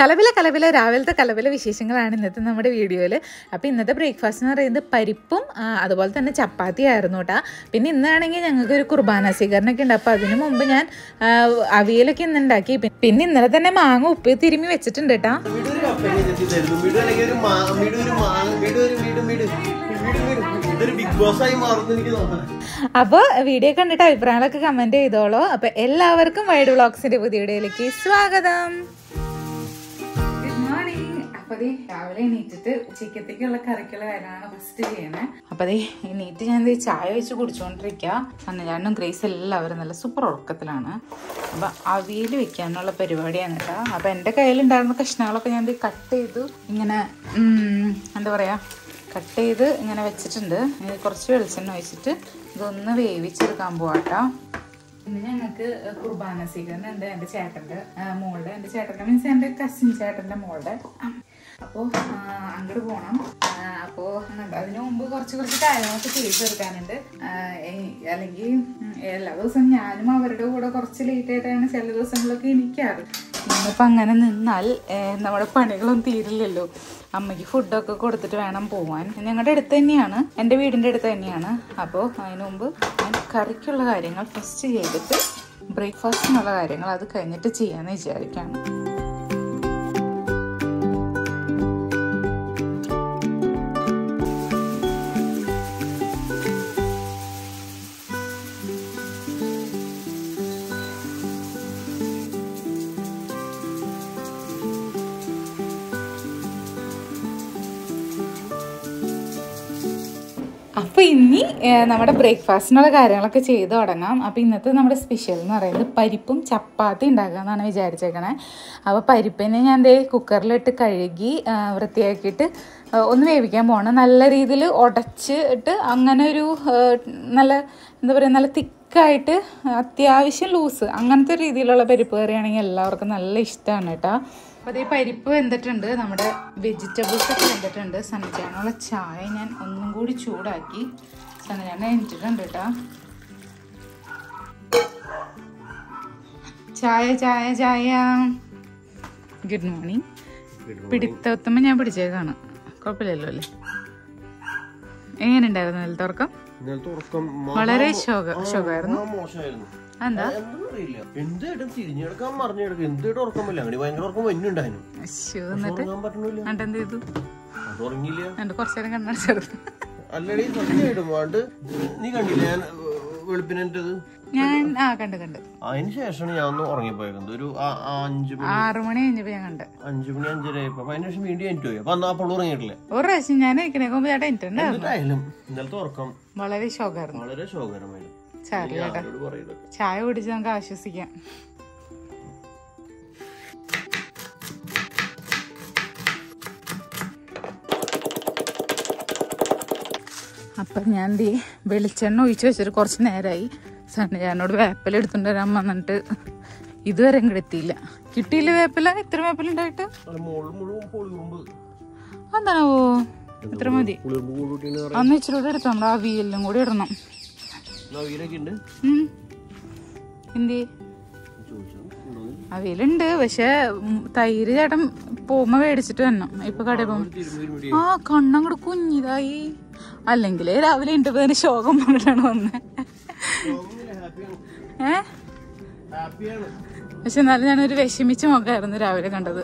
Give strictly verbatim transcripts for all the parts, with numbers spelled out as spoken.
കലവില കലവില രാവിലത്തെ കലവില വിശേഷങ്ങളാണ് ഇന്നത്തെ നമ്മുടെ വീഡിയോയിൽ. അപ്പോൾ ഇന്നത്തെ ബ്രേക്ക്ഫാസ്റ്റ് എന്ന് പറയുന്നത് പരിപ്പും അതുപോലെ തന്നെ ചപ്പാത്തി ആയിരുന്നു കേട്ടോ. പിന്നെ ഇന്നാണെങ്കിൽ ഞങ്ങൾക്ക് ഒരു കുർബാന സ്വീകരണമൊക്കെ ഉണ്ട്. അപ്പോൾ അതിന് മുമ്പ് ഞാൻ അവിയലൊക്കെ ഇന്ന് ഉണ്ടാക്കി. പിന്നെ ഇന്നലെ തന്നെ മാങ്ങ ഉപ്പ് തിരുമ്മി വെച്ചിട്ടുണ്ട് കേട്ടോ. അപ്പോൾ വീഡിയോ കണ്ടിട്ട് അഭിപ്രായങ്ങളൊക്കെ കമന്റ് ചെയ്തോളൂ. അപ്പൊ എല്ലാവർക്കും വൈഡ് വ്ളോഗ്സിന്റെ പുതിയ വീഡിയോയിലേക്ക് സ്വാഗതം. Good morning. അപ്പൊ അതേ രാവിലെ എണീറ്റിട്ട് ഉച്ചക്കത്തേക്കുള്ള കറിക്കുള്ള കാര്യമാണ് ഫസ്റ്റ് ചെയ്യണേ. അപ്പൊ അതേ എണീറ്റ് ഞാൻ ചായ വെച്ച് കുടിച്ചോണ്ടിരിക്കുക. അന്നജാനും ഗ്രേസ് എല്ലാവരും നല്ല സൂപ്പർ ഉറക്കത്തിലാണ്. അപ്പൊ അവിയൽ വെക്കാനുള്ള പരിപാടിയാണ് കേട്ടോ. അപ്പൊ എന്റെ കയ്യിലുണ്ടായിരുന്ന കഷ്ണങ്ങളൊക്കെ ഞാൻ കട്ട് ചെയ്തു ഇങ്ങനെ എന്താ പറയാ കട്ട് ചെയ്ത് ഇങ്ങനെ വെച്ചിട്ടുണ്ട്. ഇനി കുറച്ച് വെളിച്ചെണ്ണ ഒഴിച്ചിട്ട് ഇതൊന്ന് വേവിച്ചെടുക്കാൻ പോവാട്ടോ. ഇന്ന് ഞങ്ങൾക്ക് കുർബാന സ്വീകരണം ഉണ്ട്. എൻ്റെ ചേട്ടൻ്റെ മോളുടെ എൻ്റെ ചേട്ടൻ്റെ മീൻസ് എൻ്റെ കസിൻ ചേട്ടൻ്റെ മോളുടെ. അപ്പോൾ അങ്ങോട്ട് പോകണം. അപ്പോൾ അതിന് മുമ്പ് കുറച്ച് കുറച്ച് കാര്യങ്ങളൊക്കെ ചെയ്തെടുക്കാനുണ്ട്. അല്ലെങ്കിൽ എല്ലാ ദിവസവും ഞാനും അവരുടെ കൂടെ കുറച്ച് ലേറ്റ് ആയിട്ടാണ് ചില ദിവസങ്ങളൊക്കെ എണീക്കാറ്. ഇന്നിപ്പോൾ അങ്ങനെ നിന്നാൽ നമ്മുടെ പണികളൊന്നും തീരില്ലല്ലോ. അമ്മയ്ക്ക് ഫുഡൊക്കെ കൊടുത്തിട്ട് വേണം പോവാൻ. ഞങ്ങളുടെ അടുത്ത് തന്നെയാണ്, എൻ്റെ വീടിൻ്റെ അടുത്ത് തന്നെയാണ്. അപ്പോൾ അതിന് മുമ്പ് ഞാൻ കറിക്കുള്ള കാര്യങ്ങൾ ഫസ്റ്റ് ചെയ്തിട്ട് ബ്രേക്ക്ഫാസ്റ്റിനുള്ള കാര്യങ്ങൾ അത് കഴിഞ്ഞിട്ട് ചെയ്യാമെന്ന് വിചാരിക്കുകയാണ്. അപ്പോൾ ഇനി നമ്മുടെ ബ്രേക്ക്ഫാസ്റ്റിനുള്ള കാര്യങ്ങളൊക്കെ ചെയ്ത് തുടങ്ങാം. അപ്പോൾ ഇന്നത്തെ നമ്മുടെ സ്പെഷ്യൽ എന്ന് പറയുന്നത് പരിപ്പും ചപ്പാത്തി ഉണ്ടാക്കാമെന്നാണ് വിചാരിച്ചേക്കണേ. അപ്പോൾ പരിപ്പിനെ ഞാൻ ദേ കുക്കറിലിട്ട് കഴുകി വൃത്തിയാക്കിയിട്ട് ഒന്ന് വേവിക്കാൻ പോകണം. നല്ല രീതിയിൽ ഉടച്ചിട്ട് അങ്ങനെ ഒരു നല്ല എന്താ പറയുക നല്ല തിക്കായിട്ട് അത്യാവശ്യം ലൂസ് അങ്ങനത്തെ രീതിയിലുള്ള പരിപ്പ് കറിയാണെങ്കിൽ എല്ലാവർക്കും നല്ല ഇഷ്ടമാണ് കേട്ടോ. അപ്പോൾ അതേ പരിപ്പ് വെന്തിട്ടുണ്ട്, നമ്മുടെ വെജിറ്റബിൾസ് ഒക്കെ വെന്തിട്ടുണ്ട്. സന്നജാനുള്ള ചായ ഞാൻ ഒന്നും കൂടി ചൂടാക്കി സന്നജാന എണിച്ചിട്ടുണ്ട് കേട്ടോ. ചായ ചായ ചായ. Good morning. പിടിത്തത്തുമ്പോൾ ഞാൻ പിടിച്ചേക്കാണ്, കുഴപ്പമില്ലല്ലോ അല്ലേ? എങ്ങനെ ഉണ്ടായിരുന്നു ഇന്നലത്തെ ഉറക്കം? വളരെ ശോകമായിരുന്നു. എന്താ കുറച്ചേരം കണ്ണടച്ചെടുത്തു. ഞാൻ ആ കണ്ട് കണ്ട് അതിന് ശേഷമാണ് ഞാൻ ഒന്ന് ഉറങ്ങിപ്പോയത്. ഒരു അഞ്ചു ആറു മണി കഴിഞ്ഞപ്പോ ഞാൻ കണ്ട് അഞ്ചു മണി അഞ്ചര ആയപ്പോ അതിന് ശേഷം വീണ്ടും എനിക്ക് പോയി. അപ്പൊ അപ്പോൾ ഉറങ്ങിയിട്ടില്ല. ഒരു പ്രാവശ്യം ഞാൻ ഇരിക്കണേക്കുമ്പോ ചേട്ടാ എനിക്കുണ്ടായിരുന്നു. ഇന്നലത്തെ ഉറക്കം വളരെ ശോകമായിരുന്നു. വളരെ ശോകരമായിരുന്നു. ചായ കുടിച്ച് നമുക്ക് ആശ്വസിക്കാം. അപ്പം ഞാൻ ദേ വെളിച്ചെണ്ണ ഒഴിച്ച് വെച്ചിട്ട് കുറച്ച് നേരമായി. സണ്ണജാനോട് വേപ്പില എടുത്തുകൊണ്ട് വരാൻ വന്നിട്ട് ഇതുവരെ ഇങ്ങോട്ട് എത്തിയില്ല. കിട്ടിയില്ല വേപ്പില? ഇത്ര വേപ്പില ഉണ്ടായിട്ട് എന്താണോ ഇത്ര മതി. അന്ന് ഇച്ചിരി കൂടെ എടുത്തോ, നമ്മുടെ അവിയലിനും കൂടി ഇടണം. എന്തി അവിയലുണ്ട്, പക്ഷെ തൈര് ചേട്ടൻ പോകുമ്പോ മേടിച്ചിട്ട് വരണം. ഇപ്പൊ കടയിൽ പോകുമ്പോ ആ കണ്ണങ്ങോട്ട് കുഞ്ഞിതായി. അല്ലെങ്കിലേ രാവിലെ എന്റെ ശോകം പറഞ്ഞിട്ടാണ് വന്നത്. ഏ പക്ഷെ എന്നാലും ഞാനൊരു വിഷമിച്ച മുഖമായിരുന്നു രാവിലെ കണ്ടത്.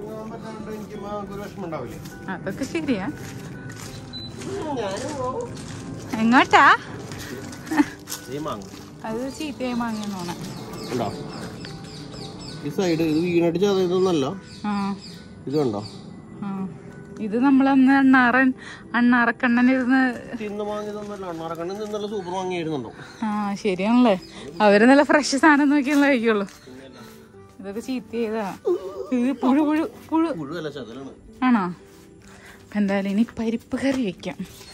അതൊക്കെ ശരിയാ. എങ്ങോട്ടാ? അത് ചീത്തയായി മാങ്ങിയെന്ന് തോന്നാ. ഇത് നമ്മളന്ന് അണ്ണാറൻ അണ്ണാറക്കണ്ണനിരുന്ന് ആ ശരിയാണല്ലേ. അവര് നല്ല ഫ്രഷ് സാധനം നോക്കിയാലേ കഴിക്കുള്ളൂ. ഇതൊക്കെ ചീത്ത ചെയ്താ. ഇത് പുഴു പുഴു പുഴു ആണോ? എന്തായാലും ഇനി പരിപ്പ് കറി വെക്കാം.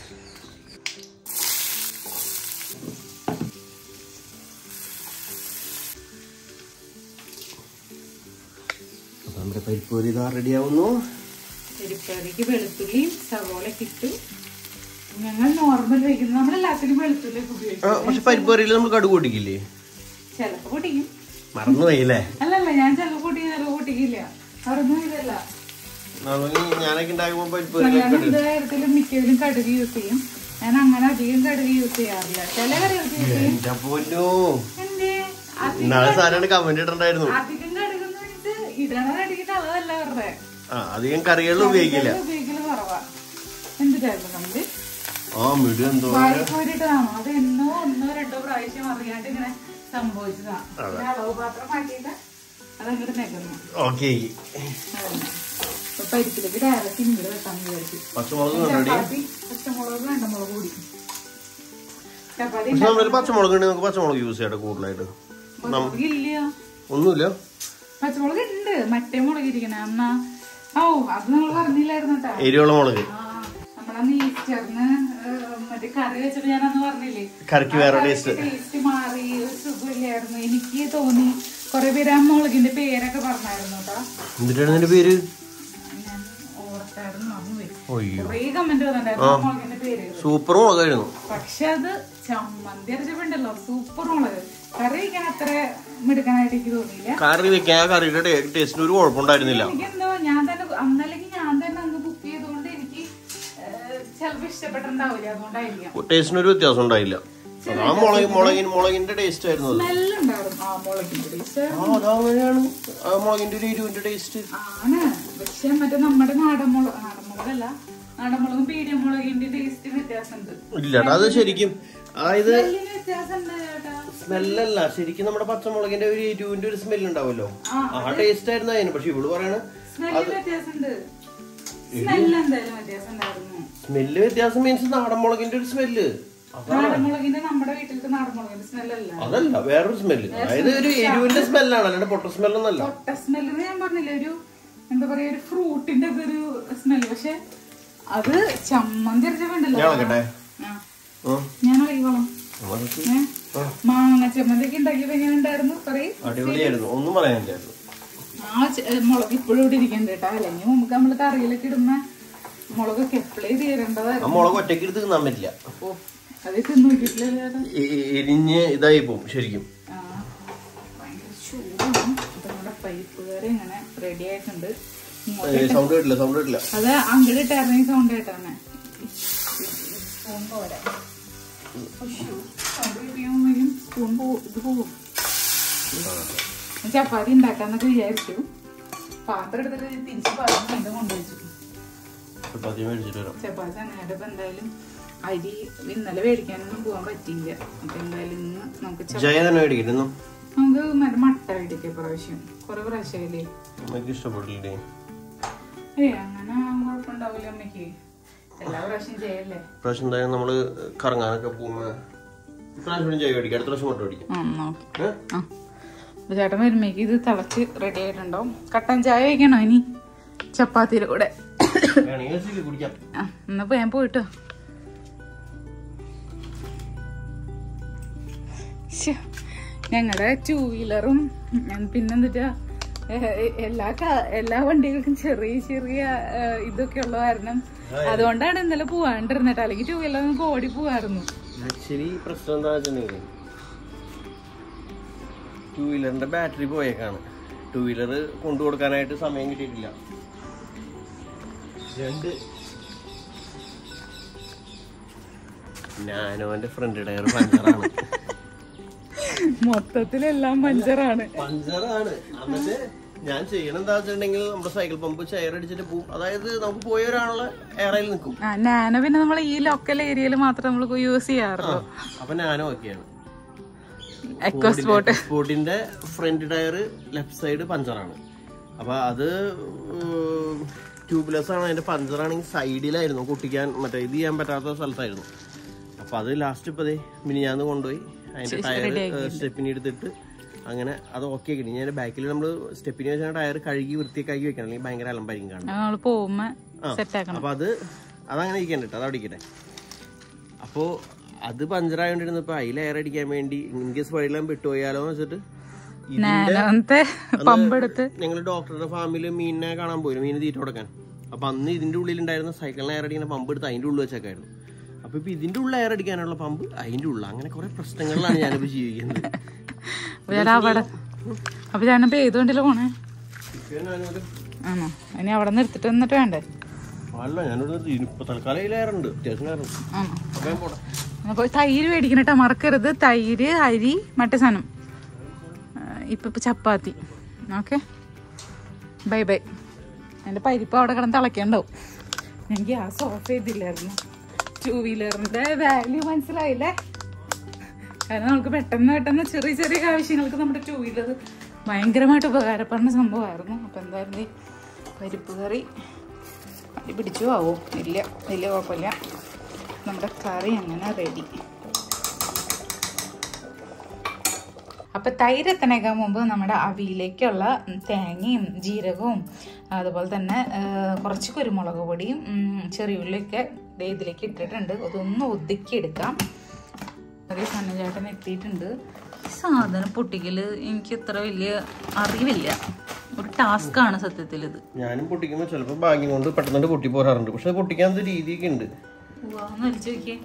പരിപ്പൂരി റെഡിയാവുന്നു. പരിപ്പറിക്ക് വെളുത്തുള്ളിയും സവോളയൊക്കെ ഇട്ടു. ഞങ്ങൾ നോർമൽ വയ്ക്കുന്നത് നമ്മളെല്ലാത്തിനും വെളുത്തുള്ളി ഉപയോഗിക്കും. പക്ഷെ പരിപ്പറിയിൽ നമ്മൾ കടുക് പൊട്ടിക്കില്ലേ? ചിലപ്പോ പൊട്ടിക്കും. മറന്നുപോയില്ലേ? അല്ലല്ല, ഞാൻ ചിലപ്പോ പൊട്ടിക്കും ചിലപ്പോ പൊട്ടിക്കില്ല. അറിഞ്ഞു ഇതല്ല ഞാനൊക്കെ ഉണ്ടാകുമ്പോ കാര്യത്തിലും മിക്കതിലും കടുക് യൂസ് ചെയ്യും. ഞാൻ അങ്ങനെ അധികം കടുക് യൂസ് ചെയ്യാറില്ല. ചില കറികൾക്ക് യൂസ് ചെയ്യും. കമന്റ് ഇടണ്ടായിരുന്നു. അധികം കടുക് ഇടണ കടുകിന്റെ അളവല്ല പറഞ്ഞേ. അധികം കറികളിൽ ഉപയോഗിക്കില്ല. ഉപയോഗിക്കല് കുറവാ. എന്തിട്ടായിരുന്നു കമന്റ് പോയിട്ടാണോ? അത് എന്നോ ഒന്നോ രണ്ടോ പ്രാവശ്യം അറിയാണ്ട് ഇങ്ങനെ സംഭവിച്ചതാണ്. അളവ് പാത്രം മാറ്റിയിട്ട് അതങ്ങോട്ട് നിൽക്കുന്നു. പരിപ്പിലേക്ക് ഡയറക്റ്റ് ഇങ്ങോട്ട് വെട്ടാൻ വിചാരിച്ചു. ചപ്പാത്തി പച്ചമുളക് വേണ്ട മുളക് കൂടി ചപ്പാത്തി പച്ചമുളക് നമുക്ക് പച്ചമുളക് യൂസ് ചെയ്യട്ടെ കൂടുതലായിട്ട്. ഇല്ല ഒന്നുമില്ല, പച്ചമുളക് ഉണ്ട്. മറ്റേ മുളക് ഇരിക്കണേ എന്നാ. ഓ അത് നമ്മൾ പറഞ്ഞില്ലായിരുന്നു കേട്ടോ, എരിവുള്ള മുളക്. നമ്മളന്ന് ഈസ്റ്ററിന് മറ്റേ കറി വെച്ചിട്ട് ഞാനന്ന് പറഞ്ഞില്ലേ, കറിക്ക് വേറെ ടേസ്റ്റ് മാറി ഒരു സുഖമില്ലായിരുന്നു. എനിക്ക് തോന്നി കൊറേ പേര് ആ മുളകിന്റെ പേരൊക്കെ പറഞ്ഞായിരുന്നു കേട്ടോ. എന്തിട്ടാണ് പേര്? സൂപ്പർ മുളകായിരുന്നു. പക്ഷെ അത് ചമ്മന്തി അരച്ചപ്പോണ്ടല്ലോ സൂപ്പർ മുളക്. കറി വെക്കാൻ അത്ര മിടുക്കാനായിട്ട് എനിക്ക് തോന്നിയില്ല. കറി വെക്കാൻ കറിയുടെ ടേസ്റ്റിന് ഒരു കുഴപ്പമുണ്ടായിരുന്നില്ല. എനിക്കെന്തോ ഞാൻ തന്നെ അന്നല്ലെങ്കിൽ ഞാൻ തന്നെ അങ്ങ് കുക്ക് ചെയ്തുകൊണ്ട് എനിക്ക് ചിലപ്പോ ഇഷ്ടപ്പെട്ടിട്ടുണ്ടാവില്ല. അതുകൊണ്ടായിരിക്കാം ടേസ്റ്റിന് ഒരു വ്യത്യാസം ഉണ്ടായില്ല. ആ മുളക് മുളകിന് മുളകിന്റെ ടേസ്റ്റ് ആയിരുന്നു. സ്മെല്ലുണ്ടായിരുന്നു ആ മുളകിന്റെ ടേസ്റ്റ്. അതങ്ങനെയാണ് ആ മുളകിന്റെ ഒരു എരിവിന്റെ ടേസ്റ്റ് ആണ്. പക്ഷെ മറ്റേ നമ്മുടെ നാടൻ മുളക് നാടൻ മുളകല്ല നാടൻ മുളകും പീടിയ മുളകിന്റെ ടേസ്റ്റ് വ്യത്യാസമുണ്ട്. ഇല്ല അത് ശരിക്കും അതായത് വ്യത്യാസമുണ്ട് ചേട്ടാ. സ്മെല്ലല്ല, ശരിക്കും നമ്മുടെ പച്ചമുളകിന്റെ ഒരു എരിവിന്റെ ഒരു സ്മെല്ല് ഉണ്ടാവല്ലോ, ആ ടേസ്റ്റ് ആയിരുന്നു അതിന്. പക്ഷെ ഇവള് പറയണ വ്യത്യാസമുണ്ട്. സ്മെല്ല് എന്തായാലും വ്യത്യാസം ഉണ്ടായിരുന്നു. സ്മെല്ല് വ്യത്യാസം മീൻസ് നാടൻ മുളകിന്റെ ഒരു സ്മെല്ല്. നാടൻമുളകിന്റെ നമ്മുടെ വീട്ടിലത്തെ നാടൻമുളകിന്റെ സ്മെല്ലല്ല, അതല്ല വേറൊരു സ്മെല്ല്. അതായത് ഒരു എരിവിന്റെ സ്മെല്ലാണ്, അല്ലാണ്ട് പൊട്ട സ്മെല്ലൊന്നല്ല. പൊട്ട സ്മെല്ല് ഞാൻ പറഞ്ഞില്ല, ഒരു എന്താ പറയാ ഒരു ഫ്രൂട്ടിന്റെ ഒരു സ്മെല്ല്. പക്ഷെ അത് ചമ്മന്തി അരച്ചപ്പോണ്ടല്ലോ. ഞാൻ അറിയിക്കോളാം. മാങ്ങ ചമ്മന്തി ഒക്കെ ഉണ്ടാക്കിയപ്പോ എങ്ങനെ ഉണ്ടായിരുന്നു? പറയും. അടിപൊളിയായിരുന്നു, ഒന്നും പറയാനില്ലായിരുന്നു. ആ മുളക് ഇപ്പോഴും ഇവിടെ ഇരിക്കണ്ട കേട്ടോ. അല്ലെങ്കിൽ നമുക്ക് നമ്മള് കറിയിലൊക്കെ ഇടുന്ന മുളകൊക്കെ എപ്പോഴേ തീരേണ്ടതായിരുന്നു. മുളക് ഒറ്റയ്ക്ക് എടുത്ത് തിന്നാൻ പറ്റില്ല, അത് തിന്നോട്ടിട്ടില്ല, എരിഞ്ഞ് ഇതായി പോവും ശരിക്കും. ഭയങ്കര ചൂടാണ്. നമ്മുടെ പരിപ്പ് കറി ഇങ്ങനെ റെഡി ആയിട്ടുണ്ട്. സൗണ്ട് കേട്ടില്ല, സൗണ്ട് കേട്ടില്ല. അത് അങ്ങോട്ട് ഇട്ടായിരുന്നെങ്കിൽ സൗണ്ട് കേട്ടാണ്. സ്പൂൺ പോരാ, സ്പൂൺ പോവും, ഇത് പോവും. ചപ്പാത്തി ഉണ്ടാക്കാന്നൊക്കെ വിചാരിച്ചു. പാത്രം എടുത്തിട്ട് തിരിച്ച് പാത്രം വീണ്ടും കൊണ്ടുവച്ചു. ചപ്പാത്തി അങ്ങനെയായിട്ട് ഇപ്പൊ എന്തായാലും അരി ഇന്നലെ മേടിക്കാനൊന്നും പോവാൻ പറ്റിയില്ല. അപ്പൊ എന്തായാലും ഇന്ന് നമുക്ക് നമുക്ക് മറ്റേ മട്ട മേടിക്കാം. പ്രാവശ്യം കൊറേ പ്രാവശ്യമില്ലേ ഇഷ്ടപ്പെട്ടില്ലേ? ഏ അങ്ങനെ കുഴപ്പമുണ്ടാവില്ല അമ്മയ്ക്ക്. എല്ലാ പ്രാവശ്യം ചെയ്യല്ലേ. പ്രാവശ്യം എന്തായാലും നമ്മള് കറങ്ങാനൊക്കെ പോകുമ്പോ പ്രാവശ്യം ചായ മേടിക്കാം, അടുത്ത പ്രാവശ്യം മട്ട മേടിക്കാം. ചേട്ടൻ വരുമ്പേക്ക് ഇത് തിളച്ച് റെഡി ആയിട്ടുണ്ടാവും. കട്ടൻ ചായ വയ്ക്കണോ ഇനി ചപ്പാത്തിയുടെ കൂടെ? എന്നപ്പോ ഞാൻ പോയിട്ടോ. ഞങ്ങളുടെ ടൂ വീലറും പിന്നെന്തിട്ടാ എല്ലാ എല്ലാ വണ്ടികൾക്കും ചെറിയ ചെറിയ ഇതൊക്കെ ഉള്ള കാരണം അതുകൊണ്ടാണ് ഇന്നലെ പോവാണ്ടിരുന്നിട്ട്. അല്ലെങ്കിൽ ടൂ വീലർ നമുക്ക് ഓടി പോവായിരുന്നു. ആക്ച്വലി പ്രശ്നം എന്താ വെച്ചിട്ടുണ്ടെങ്കിൽ ടൂ വീലറിന്റെ ബാറ്ററി പോയേക്കാണ്. ടൂ വീലർ കൊണ്ടു കൊടുക്കാനായിട്ട് സമയം കിട്ടിയിട്ടില്ല. രണ്ട് ഞാനോ എന്റെ ഫ്രണ്ട് ടയർ പഞ്ചറാണ്. മൊത്തത്തിലെല്ലാം പഞ്ചറാണ് പഞ്ചറാണ് എന്നിട്ട് ഞാൻ ചെയ്യണം എന്താ വെച്ചിട്ടുണ്ടെങ്കിൽ നമ്മുടെ സൈക്കിൾ പമ്പ് ചെയർ അടിച്ചിട്ട് പോകും. അതായത് നമുക്ക് പോയവരാണുള്ള എയറയിൽ നിൽക്കും. നാനോ പിന്നെ നമ്മൾ ഈ ലോക്കൽ ഏരിയയിൽ മാത്രം നമ്മൾ യൂസ് ചെയ്യാറുള്ളൂ. അപ്പൊ നാനോ ഒക്കെയാണ്. എക്കോസ്പോർട്ടിന്റെ ഫ്രണ്ട് ടയർ ലെഫ്റ്റ് സൈഡ് പഞ്ചറാണ്. അപ്പൊ അത് ട്യൂബ്ലെസ് ആണ്. അതിന്റെ പഞ്ചറാണെങ്കിൽ സൈഡിലായിരുന്നു, പൊട്ടിക്കാൻ മറ്റേ ഇത് ചെയ്യാൻ പറ്റാത്ത സ്ഥലത്തായിരുന്നു. അപ്പൊ അത് ലാസ്റ്റ് ഇപ്പതേ മിനിഞ്ഞാന്ന് കൊണ്ടുപോയി അതിന്റെ ടയർ സ്റ്റെപ്പിനി എടുത്തിട്ട് അങ്ങനെ അത് ഓക്കെ ആക്കി. ഞാൻ ബാക്കിൽ നമ്മള് സ്റ്റെപ്പിനി വെച്ചാൽ ടയർ കഴുകി വൃത്തിയാക്കി വെക്കണം, അല്ലെങ്കിൽ ഭയങ്കര അലമ്പായിരിക്കും കാണും. അപ്പൊ അത് അതങ്ങനെ ഇരിക്കണ്ട, അത് അവിടെ ഇരിക്കട്ടെ. അപ്പോ അത് പഞ്ചറായോണ്ടിരുന്നപ്പോ അതിൽ എയർ അടിക്കാൻ വേണ്ടി ഇൻകേസ് വഴിയെല്ലാം വിട്ടുപോയാലോ എന്ന് വെച്ചിട്ട് ഞങ്ങള് ഡോക്ടറുടെ ഫാമില് മീനിനെ കാണാൻ പോയി, മീൻ തീറ്റ കൊടുക്കാൻ. അപ്പൊ അന്ന് ഇതിന്റെ ഉള്ളിൽ ഉണ്ടായിരുന്ന സൈക്കിളിന് എയർ അടിക്കുന്ന പമ്പ് എടുത്ത് അതിന്റെ ഉള്ളിൽ വെച്ചേക്കായിരുന്നു. അപ്പൊ ഇപ്പൊ ഇതിന്റെ ഉള്ളിൽ എയർ അടിക്കാനുള്ള പമ്പ് അതിന്റെ ഉള്ളിൽ. അങ്ങനെ കുറെ പ്രശ്നങ്ങളിലാണ് ഞാനിപ്പോ ജീവിക്കുന്നത്. അപ്പൊ ഞാനിപ്പോ ഏതുകൊണ്ടല്ലോ പോണേ? ആണോ? ഇനി അവിടെ നിന്ന് എടുത്തിട്ട് വന്നിട്ട് വേണ്ടേ? അല്ല, ഞാനിവിടെ ഇപ്പൊ തൽക്കാലം ഇതിലേറുണ്ട്, അത്യാവശ്യം ആണോ? അപ്പൊ തൈര് മേടിക്കണട്ടാ, മറക്കരുത്. തൈര്, അരി, മറ്റേ സാധനം, ഇപ്പൊ ഇപ്പൊ ചപ്പാത്തി. Okay, bye bye. എൻ്റെ പരിപ്പ് അവിടെ കിടന്ന് തിളയ്ക്കണ്ടാവും. ഞാൻ ഗ്യാസ് ഓഫ് ചെയ്തില്ലായിരുന്നു. ടൂ വീലറിന്റെ വാല്യൂ മനസ്സിലായില്ലേ? കാരണം നമുക്ക് പെട്ടെന്ന് പെട്ടെന്ന് ചെറിയ ചെറിയ ആവശ്യങ്ങൾക്ക് നമ്മുടെ ടൂ വീലർ ഭയങ്കരമായിട്ട് ഉപകാരപ്പെടുന്ന സംഭവമായിരുന്നു. അപ്പം എന്തായിരുന്നു ഈ പരിപ്പ് കറി അടി പിടിച്ചു ആവോ? ഇല്ല, വലിയ കുഴപ്പമില്ല. നമ്മുടെ കറി അങ്ങനെ റെഡി. അപ്പം തൈര് എത്തണേക്കാൻ മുമ്പ് നമ്മുടെ അവിയിലേക്കുള്ള തേങ്ങയും ജീരകവും അതുപോലെ തന്നെ കുറച്ച് കുരുമുളക് പൊടിയും ചെറിയുള്ളിയൊക്കെ ഇതിലേക്ക് ഇട്ടിട്ടുണ്ട്. അതൊന്ന് ഒതുക്കിയെടുക്കാം. അതേ സന്നചേട്ടൻ എത്തിയിട്ടുണ്ട്. സാധനം പൊട്ടിക്കൽ എനിക്ക് ഇത്ര വലിയ അറിവില്ല, ഒരു ടാസ്ക് ആണ് സത്യത്തിൽ ഇത്. ഞാനും പൊട്ടിക്കുമ്പോൾ ചിലപ്പോൾ ഭാഗ്യം കൊണ്ട് പെട്ടെന്ന് പൊട്ടി പോരാറുണ്ട്. പക്ഷെ പൊട്ടിക്കാൻ രീതിയൊക്കെ ഉണ്ട്. വലിച്ചു നോക്കിയേ,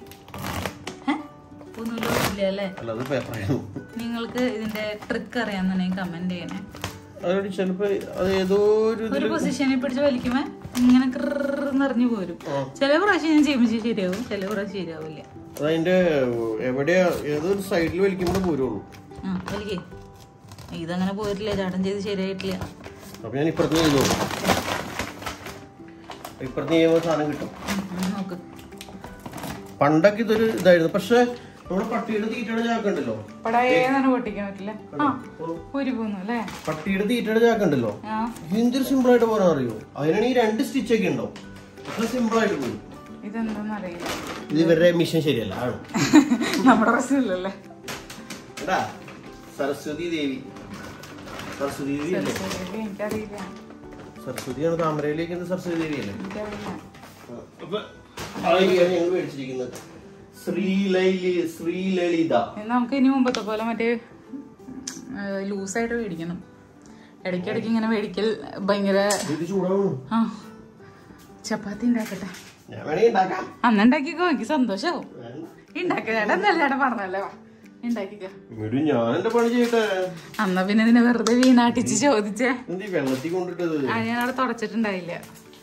ഒന്നുമില്ല. നിങ്ങൾക്ക് ഇതിന്റെ ട്രിക്ക് അറിയാമെന്നുണ്ടെങ്കിൽ കമന്റ് ചെയ്യണേ. ചിലപ്പോ ഏതോ ഒരു പൊസിഷനിൽ പിടിച്ച് വലിക്കുമ്പോ ഇങ്ങനെ നിറഞ്ഞു പോരും. ചില പ്രാവശ്യം ഞാൻ ചെയ്യുമ്പോൾ ശരിയാവും, ചില പ്രാവശ്യം ശരിയാവില്ല. അതിന്റെ എവിടെയാ ഏതൊരു സൈഡിൽ വലിക്കുമ്പോൾ പോരുള്ളൂ. ആ വലിക്കേ, ഇതങ്ങനെ പോയിട്ടില്ല, ചാട്ടം ചെയ്ത് ശരിയായിട്ടില്ല. അപ്പൊ ഞാൻ ഇപ്പുറത്ത് ചെയ്തു, ഇപ്പുറത്ത് ചെയ്യുമ്പോൾ സാധനം കിട്ടും. നോക്ക്, പണ്ടൊക്കെ ഇതൊരു ഇതായിരുന്നു. പക്ഷെ നമ്മുടെ പട്ടിയുടെ തീറ്റയുടെ ചാക്കുണ്ടല്ലോ, പൊട്ടിക്കാൻ പറ്റില്ല. പട്ടിയുടെ തീറ്റയുടെ ചാക്കുണ്ടല്ലോ, എന്തൊരു സിമ്പിൾ ആയിട്ട് പോരാൻ അറിയോ? അതിനാണെങ്കിൽ രണ്ട് സ്റ്റിച്ച് ഒക്കെ ഉണ്ടാവും. അത്ര സിമ്പിൾ ആയിട്ട് പോയി. ഇതെന്താന്നറിയില്ല, ഇത് ഇവരുടെ മിഷൻ ശരിയല്ല, ആണ് നമ്മുടെ പ്രശ്നമില്ലല്ലേ. സരസ്വതി ദേവി, സരസ്വതി ദേവി അല്ലേ? എനിക്കറിയില്ല. സരസ്വതിയാണ് താമരയിലേക്ക് സരസ്വതി ദേവി അല്ലേ? അപ്പൊ ഞങ്ങൾ മേടിച്ചിരിക്കുന്നത് ശ്രീലളിത. നമുക്ക് ഇനി മുമ്പത്തെ പോലെ മറ്റേ ലൂസായിട്ട് മേടിക്കണം. ഇടയ്ക്കിടയ്ക്ക് ഇങ്ങനെ മേടിക്കൽ ഭയങ്കര. ആ, ചപ്പാത്തി ഉണ്ടാക്കട്ടെ. അന്ന് ഉണ്ടാക്കിക്കോ, എനിക്ക് സന്തോഷാവും. ഉണ്ടാക്ക ചേട്ടാ, എന്തായാലും ചേട്ടൻ പറഞ്ഞല്ലേ, ഉണ്ടാക്കിക്കോ. അന്നാ പിന്നെ ഇതിനെ വെറുതെ വീണാട്ടിച്ച് ചോദിച്ചേ. ആ, ഞാൻ അവിടെ തുടച്ചിട്ടുണ്ടായില്ല.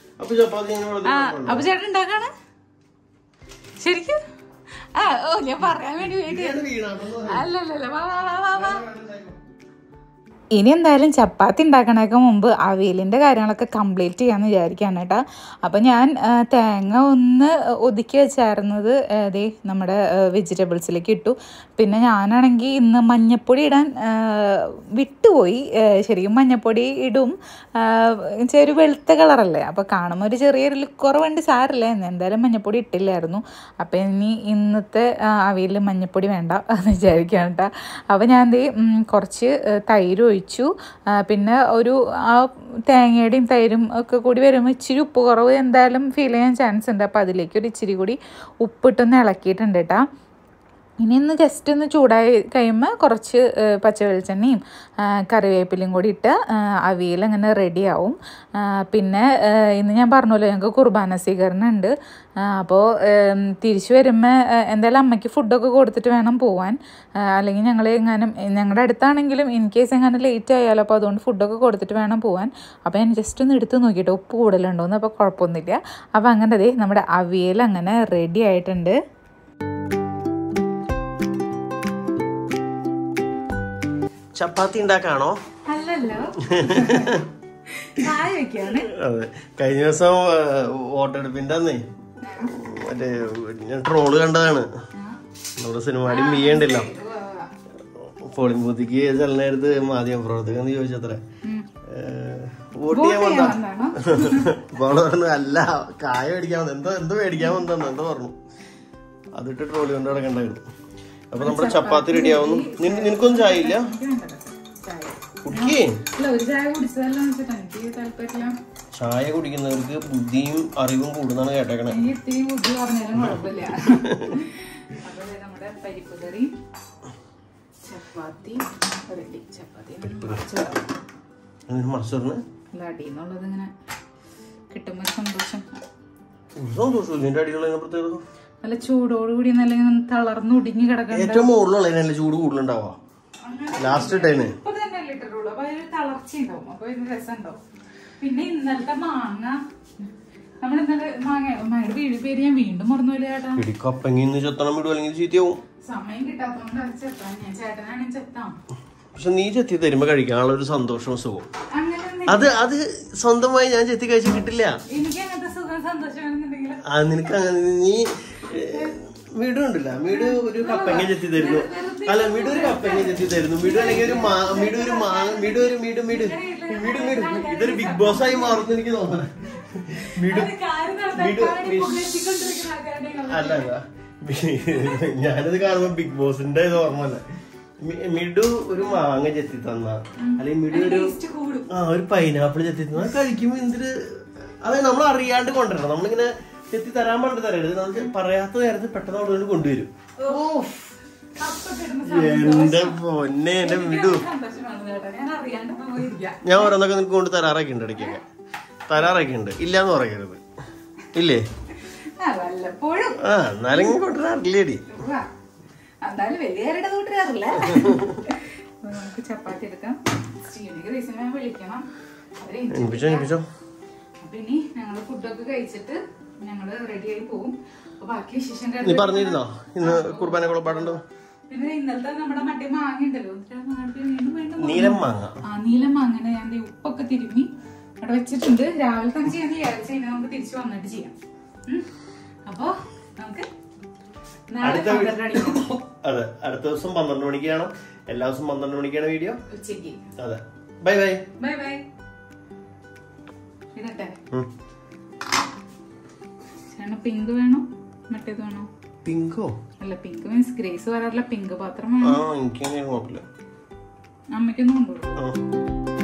അപ്പൊ ചേട്ടൻ ഉണ്ടാക്കാണ് ശരിക്കും? ആ, ഓ, ഞാൻ പറയാൻ വേണ്ടി അല്ലല്ല. വാ വാ വാ വാ. ഇനി എന്തായാലും ചപ്പാത്തി ഉണ്ടാക്കണേക്ക് മുമ്പ് അവിയലിൻ്റെ കാര്യങ്ങളൊക്കെ കംപ്ലീറ്റ് ചെയ്യാമെന്ന് വിചാരിക്കുകയാണ് കേട്ടോ. അപ്പം ഞാൻ തേങ്ങ ഒന്ന് ഒതുക്കി വെച്ചായിരുന്നത് ദേ നമ്മുടെ വെജിറ്റബിൾസിലേക്ക് ഇട്ടു. പിന്നെ ഞാനാണെങ്കിൽ ഇന്ന് മഞ്ഞപ്പൊടി ഇടാൻ വിട്ടുപോയി. ശരിക്കും മഞ്ഞപ്പൊടി ഇടും, ചെറിയ വെളുത്ത കളറല്ലേ, അപ്പോൾ കാണുമ്പോൾ ഒരു ചെറിയൊരു ലുക്ക് കുറവുണ്ട്, സാരില്ല. എന്ന് എന്തായാലും മഞ്ഞപ്പൊടി ഇട്ടില്ലായിരുന്നു. അപ്പോൾ ഇനി ഇന്നത്തെ അവിയലിൽ മഞ്ഞപ്പൊടി വേണ്ട എന്ന് വിചാരിക്കുകയാണ് കേട്ടോ. അപ്പോൾ ഞാൻ ദേ കുറച്ച് തൈര് ഒഴിച്ചു. പിന്നെ ഒരു ആ തേങ്ങയുടെയും തൈരും ഒക്കെ കൂടി വരുമ്പോൾ ഇച്ചിരി ഉപ്പ് കുറവ് എന്തായാലും ഫീൽ ചെയ്യാൻ ചാൻസ് ഉണ്ട്. അപ്പോൾ അതിലേക്ക് ഒരു ഇച്ചിരി കൂടി ഉപ്പിട്ടൊന്ന് ഇളക്കിയിട്ടുണ്ട് കേട്ടോ. ഇനി ഒന്ന് ജസ്റ്റ് ഒന്ന് ചൂടായി കഴിയുമ്പോൾ കുറച്ച് പച്ച വെളിച്ചെണ്ണയും കറിവേപ്പിലയും കൂടി ഇട്ട് അവിയൽ അങ്ങനെ റെഡിയാവും. പിന്നെ ഇന്ന് ഞാൻ പറഞ്ഞല്ലോ ഞങ്ങൾക്ക് കുർബാന സ്വീകരണം ഉണ്ട്. അപ്പോൾ തിരിച്ചു വരുമ്പോൾ എന്തായാലും അമ്മയ്ക്ക് ഫുഡൊക്കെ കൊടുത്തിട്ട് വേണം പോവാൻ. അല്ലെങ്കിൽ ഞങ്ങൾ എങ്ങാനും ഞങ്ങളുടെ അടുത്താണെങ്കിലും ഇൻ കേസ് എങ്ങനെ ലേറ്റ് ആയാലോ, അപ്പോൾ അതുകൊണ്ട് ഫുഡൊക്കെ കൊടുത്തിട്ട് വേണം പോവാൻ. അപ്പോൾ ഞാൻ ജസ്റ്റ് ഒന്ന് എടുത്ത് നോക്കിയിട്ട് ഉപ്പ് കൂടുതലുണ്ടോയെന്ന്. അപ്പോൾ കുഴപ്പമൊന്നുമില്ല. അപ്പോൾ അങ്ങനെ ദേ നമ്മുടെ അവിയൽ അങ്ങനെ റെഡി ആയിട്ടുണ്ട്. ചപ്പാത്തി ഉണ്ടാക്കാണോ? അല്ലല്ലോ, അതെ. കഴിഞ്ഞ ദിവസം വോട്ടെടുപ്പിന്റെ അന്നേ മറ്റേ ഞാൻ ട്രോള് കണ്ടതാണ്. നമ്മുടെ സിനിമാടി മീയ ഉണ്ടല്ലോ, പോളിംഗ് ബൂത്തിക്ക് ചെല്ലനേരത്ത് മാധ്യമ പ്രവർത്തകൻ എന്ന് ചോദിച്ചത്ര വോട്ട് ചെയ്യാൻ വന്നാ. അപ്പൊ അവള് പറഞ്ഞു അല്ല കായ മേടിക്കാൻ വന്ന, എന്തോ എന്തോ മേടിക്കാൻ വന്നു എന്തോ പറഞ്ഞു. അതിട്ട് ട്രോളി കൊണ്ട് കിടക്കണ്ടായിരുന്നു. അപ്പൊ നമ്മുടെ ചപ്പാത്തി റെഡി ആവുന്നു. നിനക്കൊന്നും ചായ ഇല്ല? ചായ കുടിക്കുന്നവർക്ക് ബുദ്ധിയും അറിവും കൂടുന്നാണ് കേട്ടേക്കണേ. നല്ല ചൂടോടുകൂടി നല്ല തളർന്നൊടിഞ്ഞു കിടക്കണം. ഏറ്റവും മുകളിലുള്ള ചൂട് കൂടുതലുണ്ടാവാ ലാസ്റ്റ് ടൈം. പിന്നെ ഇന്നലത്തെ മാങ്ങ നമ്മൾ ഇന്നലെ മാങ്ങ മാങ്ങയുടെ വീട് പേര് ഞാൻ വീണ്ടും മറന്നുപോലെ ചേട്ടാ. കപ്പങ്ങിന്ന് ചെത്തണം വിടും അല്ലെങ്കിൽ ചീത്തയാവും. സമയം കിട്ടാത്തോണ്ട് അത് ചെത്താൻ ഞാൻ ചേട്ടനാണെങ്കിൽ ചെത്താം. പക്ഷെ നീ ചെത്തി തരുമ്പോ കഴിക്കാനുള്ള ഒരു സന്തോഷവും സുഖവും അങ്ങനെ അത് അത് സ്വന്തമായി ഞാൻ ചെത്തി കഴിച്ചു കിട്ടില്ല. എനിക്ക് അങ്ങനത്തെ സുഖം സന്തോഷമാണെന്നുണ്ടെങ്കിൽ ആ നിനക്ക് അങ്ങനെ നീ വീട് ഉണ്ടല്ല വീട് ഒരു കപ്പങ്ങ ചെത്തി തരുന്നു. അല്ല വീട് ഒരു കപ്പങ്ങ ചെത്തി തരുന്നു. വീട് അല്ലെങ്കിൽ ഒരു മാ വീട് ഒരു മാ വീട് ഒരു വീട് വീട് വീട് വീട് ഇതൊരു ബിഗ് ബോസ് ആയി മാറുന്നു എനിക്ക് തോന്നുന്നത്. വീട് വീട് അല്ല ഞാനത് കാണുമ്പോ ബിഗ് ബോസിന്റെ ഇത് ഓർമ്മല്ല. മിഡു ഒരു മാങ്ങ ചെത്തി തന്ന അല്ലെങ്കിൽ മിഡു ഒരു ആ ഒരു പൈനാപ്പിൾ ചെത്തി തന്ന കഴിക്കുമ്പോ എന്തൊരു അതായത് നമ്മൾ അറിയാണ്ട് കൊണ്ടുവരണം. നമ്മളിങ്ങനെ ചെത്തി തരാൻ പറഞ്ഞിട്ട് തരരുത്. നമുക്ക് പറയാത്ത നേരത്ത് പെട്ടെന്ന് അവിടെ കൊണ്ടുവരും. എന്റെ പൊന്നെ എന്റെ മിഡു ഞാൻ ഓരോന്നൊക്കെ നിനക്ക് കൊണ്ട് തരാറൊക്കെ ഉണ്ട്. ഇടയ്ക്കൊക്കെ തരാറൊക്കെ ഉണ്ട്. ഇല്ലാന്ന് പറയരുത്. ഇല്ലേ? ആ എന്നാലും കൊണ്ടുവരാറില്ലേടി. ചപ്പാത്തി എടുക്കാം. വിളിക്കണം. പിന്നെ ഞങ്ങള് ഫുഡൊക്കെ കഴിച്ചിട്ട് ഞങ്ങള് റെഡി ആയി പോകും. അപ്പൊ ബാക്കി വിശേഷം നീ പറഞ്ഞിരുന്നോ ഇന്ന് കുർബാന കുളപ്പാടുണ്ടോ? പിന്നെ ഇന്നലത്തെ നമ്മുടെ മറ്റേ മാങ്ങ ഉണ്ടല്ലോ നീലം മാങ്ങ. ആ നീലം മാങ്ങനെ ഞാൻ ഉപ്പൊക്കെ തിരുമ്മി അവിടെ വെച്ചിട്ടുണ്ട്. രാവിലെ തന്നെ ചെയ്യാൻ വിചാരിച്ചു. കഴിഞ്ഞാൽ നമുക്ക് തിരിച്ചു വന്നിട്ട് ചെയ്യാം. അപ്പൊ നമുക്ക് അതെ അടുത്ത ദിവസം പന്ത്രണ്ട് മണിക്കാണ്. എല്ലാ ദിവസവും പന്ത്രണ്ട് മണിക്കാണ് വീഡിയോ. ഉച്ചക്ക്. അതെ ബൈ ബൈ ബൈ ബൈ. ഇടട്ടെ പിങ്ക് വേണോ മറ്റേത് വേണോ? പിങ്കോ? അല്ല പിങ്ക് മീൻസ് ഗ്രേസ് വരാറില്ല. പിങ്ക് പാത്രം വേണം. ആ എനിക്ക് കുഴപ്പമില്ല. അമ്മയ്ക്കൊന്നും കൊണ്ടുപോകും.